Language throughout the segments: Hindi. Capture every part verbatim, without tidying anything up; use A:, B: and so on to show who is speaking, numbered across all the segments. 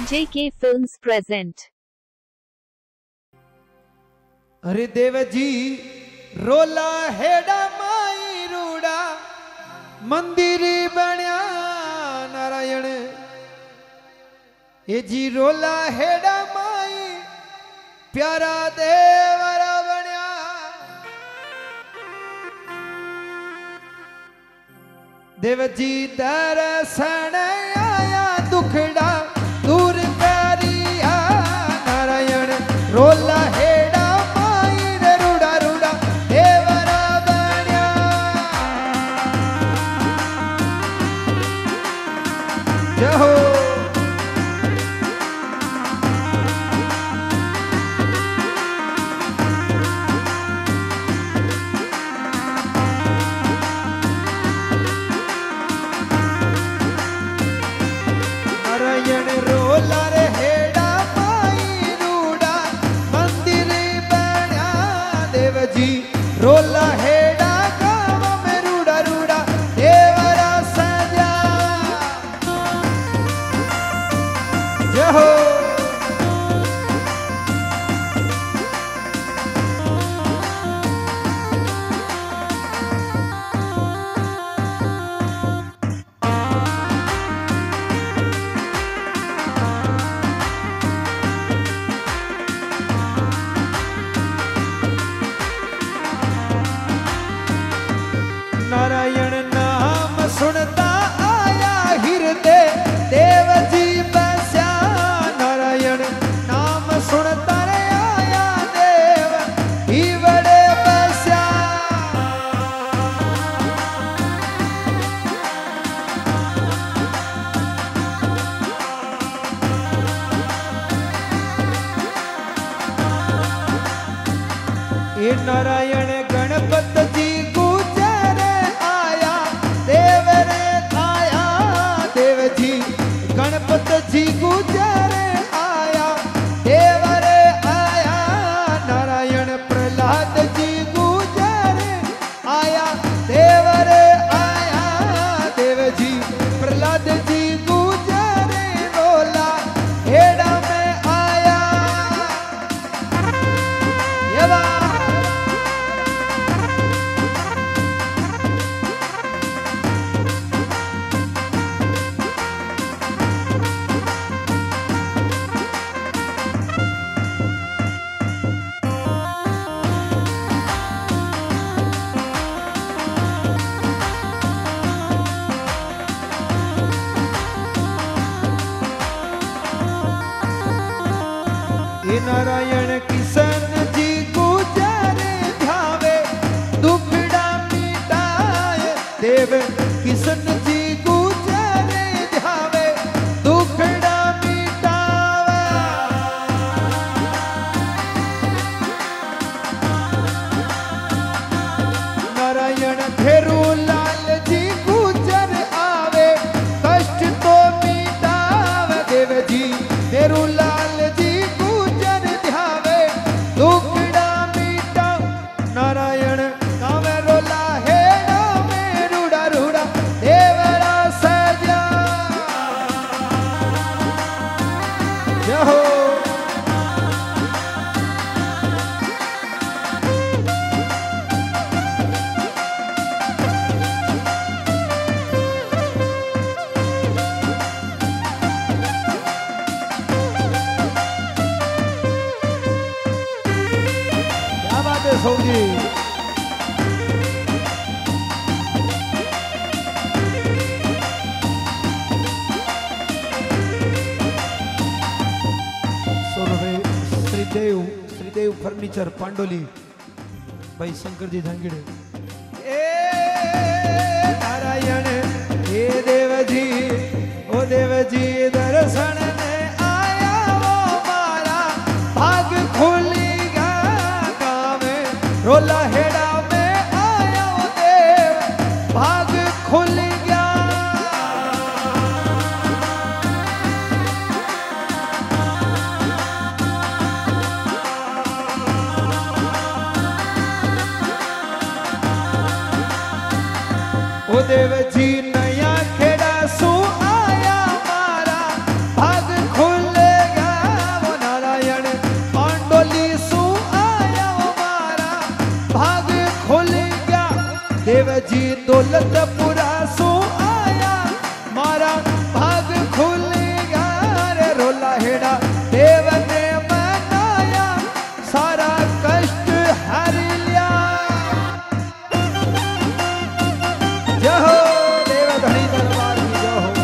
A: J K Films present.
B: अरे देव जी रोला हेड़ा माई रूड़ा मंदिर बण्या नारायण ये जी रोला हेड़ा माई प्यारा देवरा बण्या देव जी दर्शन आया दुखड़ा दूर करिया नारायण रोला हेड़ा जहो नारायण रोला रे हेड़ा माई रूड़ा मंदिर बण्या देव जी रोला हेड़ा गाँव में रूड़ा रूड़ा देवरा सजा जहो नारायण नाम सुनता आया हृदय देव जी बस्या नारायण नाम सुनता रे आया देव ही बड़े बस्या ये नारायण गणपत जी गणपत जी गुजरे आया देवरे आया नारायण प्रहलाद जी गुजरे आया देवरे आया देव जी प्रहलाद जी गुजरे रोला हेड़ा में आया ये बा नारायण किशन जी गुजरे ध्यावे दुखड़ा मिटाए देव किशन जी गुजरे ध्यावे दुखड़ा मिटावे नारायण फेरू लाल जी गुजर आवे कष्ट तो मिटावे देव जी फेरू लाल जी दुखड़ा मीटा नारायण गावे रोला हेड़ा में रूड़ा रूड़ा देवरा सजा जहो होगी श्रीदेव श्रीदेव फर्नीचर पांडोली भाई शंकर जी धांगीड़े ए नारायण हे देव जी ओ देव जी दर्शन ने आया वो मारा भाग खुली गा गावे रोला हेड़ा में आया वो देव भाग खुल गया ओ देव जी नया खेड़ा सु आया मारा भाग खुल खुलेगा रे रोला हेड़ा देव ने मनाया सारा कष्ट हर लिया। जय हो देव धनी दरबार की जय हो।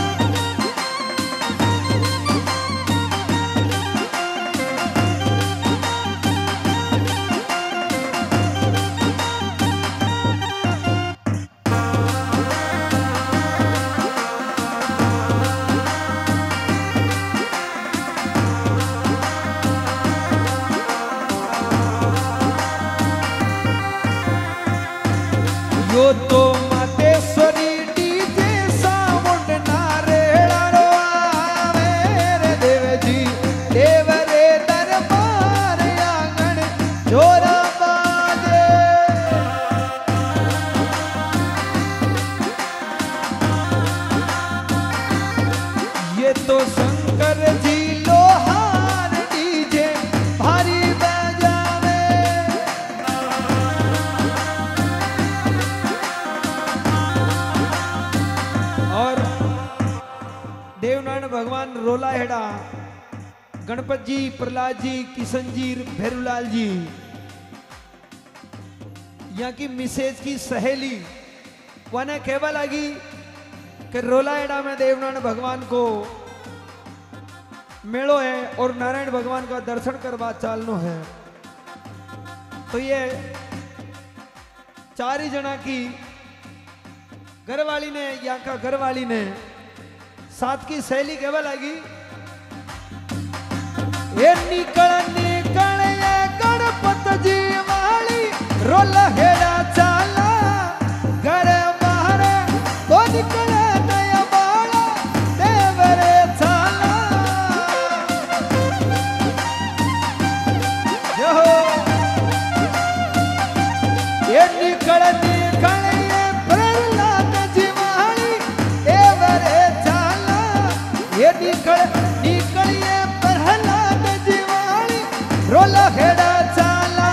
B: यो तो मातेश्वरी डीजे साउंड नारेड़ा रो आवे रे देव जी देव रे दरबार आंगन जोरा बाजे। ये तो शंकर जी लोहार डीजे भारी बजावे। और देवनारायण भगवान रोला हेड़ा गणपत जी प्रहलाद जी किशन जी भैरूलाल जी यहाँ की मिसेज की सहेली वने कहवा लगी कि रोला हेड़ा में देवनारायण भगवान को मेड़ो है और नारायण भगवान का दर्शन करवा चालनो है। तो ये चार ही जना की घरवाली ने यहाँ का घरवाली ने साथ की सहेली कहवा लगी ये निकल निकल ये गणपत जी वाली रोला हेड़ा चाला घर मारे तो निकले नया बाला देवरे चाला। जो ये निकल निकल ये प्रहलाद जी वाली देवरे चाला ये निकल निकल ये प्रहलाद जी वाली रोला हेड़ा चाला।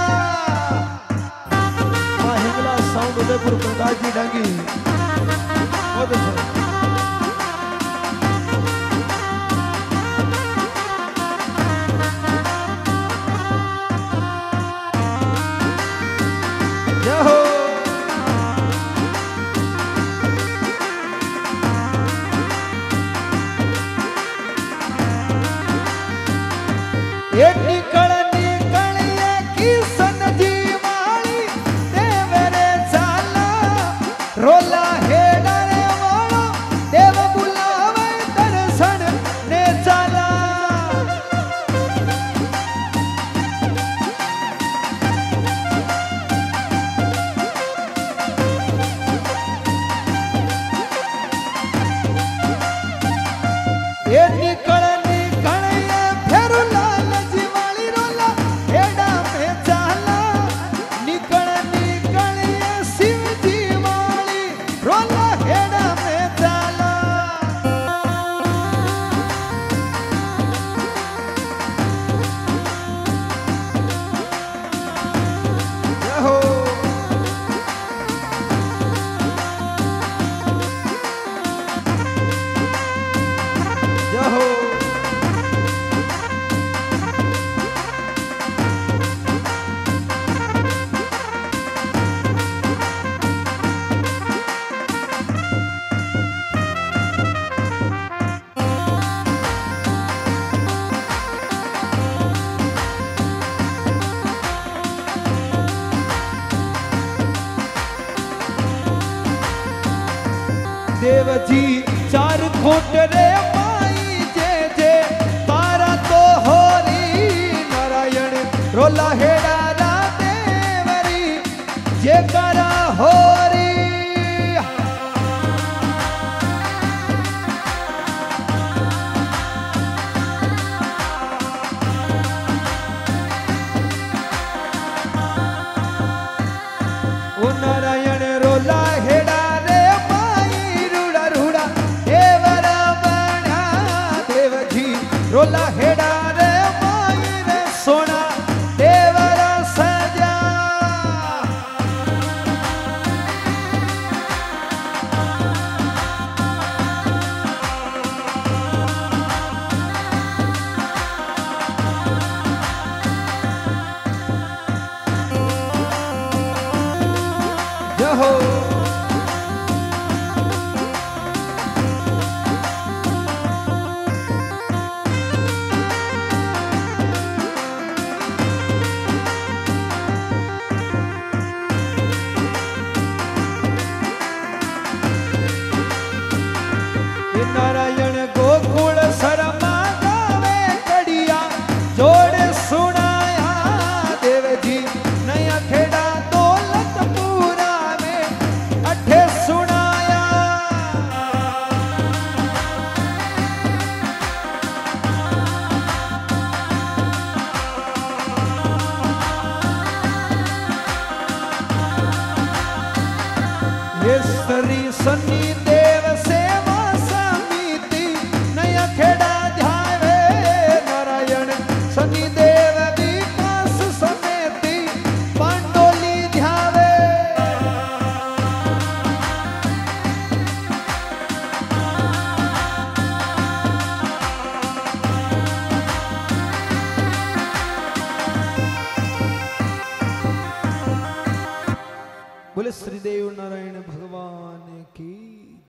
B: मां हिंगला साउंड उदयपुर प्रकाश जी डांगी बहुत अच्छा। जय हो ये निकल निकल ये किशन जी वाली देवरे चाला रोला हेड़ा रे वाला देव बुलावे दर्शन ने चाला। ये निकल निकल ये भैरूलाल जी वाली रोला हेड़ा में चाला निकल निकल ये शिव जी वाली रोला हेड़ा में चाला। जय हो जय हो देव जी चार खोट रे माई जे जे तारा तो होरी नारायण रोला हेड़ा रा देवरी जे करा होरी। ओ नारायण रोला हेड़ा रे माई रूड़ा रूड़ा देवरा बना देव जी रोला हेड़ा रे माई रे सोना देवरा सजा। रहो। नारायण गोकुल शर्मा गावे कड़िया जोड़ सुनाया देव जी नया खेड़ा दौलतपुरा में अठे सुनाया। ये श्री सन्नी देव सेवा समिति नया खेड़ा ध्यावे नारायण सन्नी देव विकास समिति पांडोली ध्यावे। बोले श्री देव नारायण भगवान